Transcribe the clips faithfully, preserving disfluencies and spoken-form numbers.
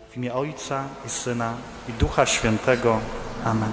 W imię Ojca i Syna i Ducha Świętego. Amen.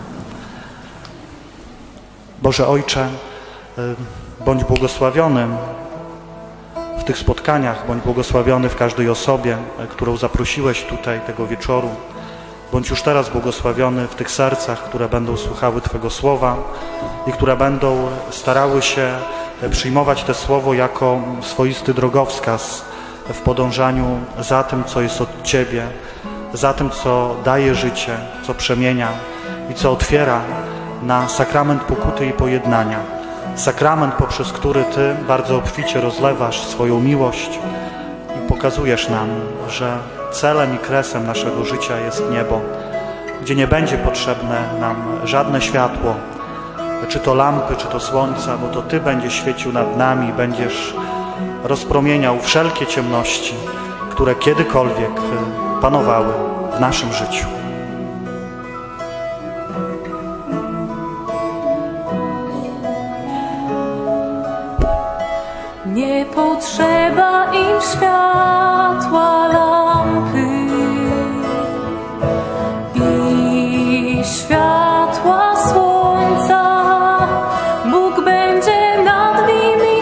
Boże Ojcze, bądź błogosławiony w tych spotkaniach, bądź błogosławiony w każdej osobie, którą zaprosiłeś tutaj tego wieczoru. Bądź już teraz błogosławiony w tych sercach, które będą słuchały Twego Słowa i które będą starały się przyjmować to Słowo jako swoisty drogowskaz w podążaniu za tym, co jest od Ciebie, za tym, co daje życie, co przemienia i co otwiera na sakrament pokuty i pojednania. Sakrament, poprzez który Ty bardzo obficie rozlewasz swoją miłość i pokazujesz nam, że celem i kresem naszego życia jest niebo, gdzie nie będzie potrzebne nam żadne światło, czy to lampy, czy to słońca, bo to Ty będziesz świecił nad nami, będziesz rozpromieniał wszelkie ciemności, które kiedykolwiek panowały w naszym życiu. Nie potrzeba im światła lampy i światła słońca. Bóg będzie nad nimi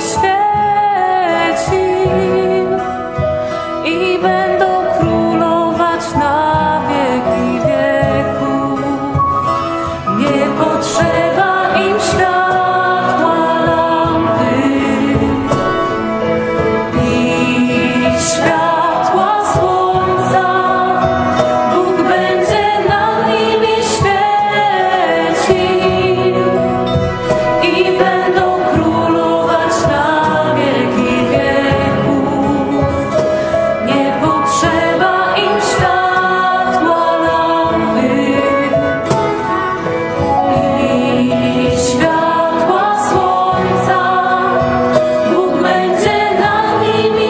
świecił i będą królować na wieki wieków. Nie potrzeba im światła lampy światła słońca. Bóg będzie nad nimi świecił i będą królować na wieki wieków. Nie potrzeba im światła lampy i światła słońca. Bóg będzie nad nimi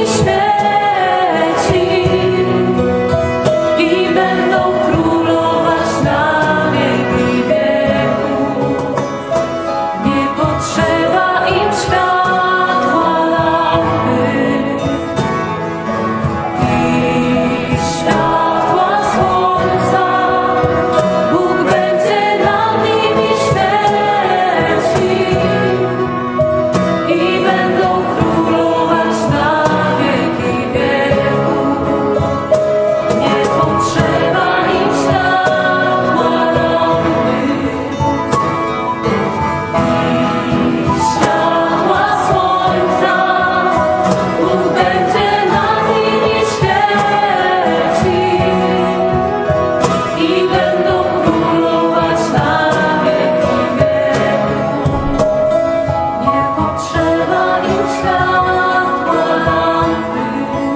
świecił i będą królować na wieki wieków. Nie potrzeba im światła lampy i światła słońca. Bóg będzie nad nimi świecił i będą królować na wieki wieków. Nie potrzeba im światła lampy i światła słońca. Bóg będzie nad nimi świecił i będą królować na wieki wieków. Nie potrzeba im światła lampy.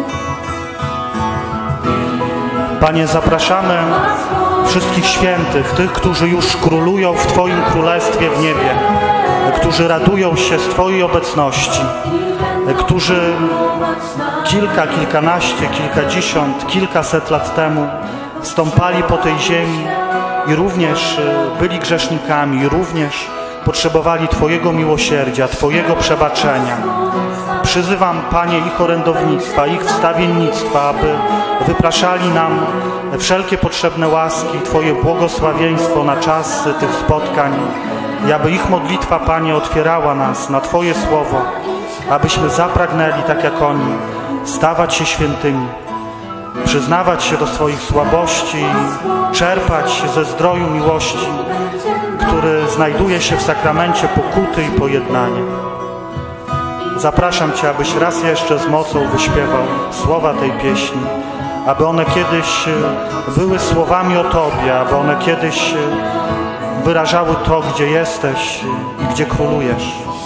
Panie, zapraszamy wszystkich świętych, tych, którzy już królują w Twoim Królestwie w niebie, którzy radują się z Twojej obecności, którzy kilka, kilkanaście, kilkadziesiąt, kilkaset lat temu stąpali po tej ziemi i również byli grzesznikami, i również potrzebowali Twojego miłosierdzia, Twojego przebaczenia. Przyzywam, Panie, ich orędownictwa, ich wstawiennictwa, aby wypraszali nam wszelkie potrzebne łaski, Twoje błogosławieństwo na czas tych spotkań i aby ich modlitwa, Panie, otwierała nas na Twoje słowo, abyśmy zapragnęli, tak jak oni, stawać się świętymi, przyznawać się do swoich słabości i czerpać ze zdroju miłości, który znajduje się w sakramencie pokuty i pojednania. Zapraszam Cię, abyś raz jeszcze z mocą wyśpiewał słowa tej pieśni, aby one kiedyś były słowami o Tobie, aby one kiedyś wyrażały to, gdzie jesteś i gdzie królujesz.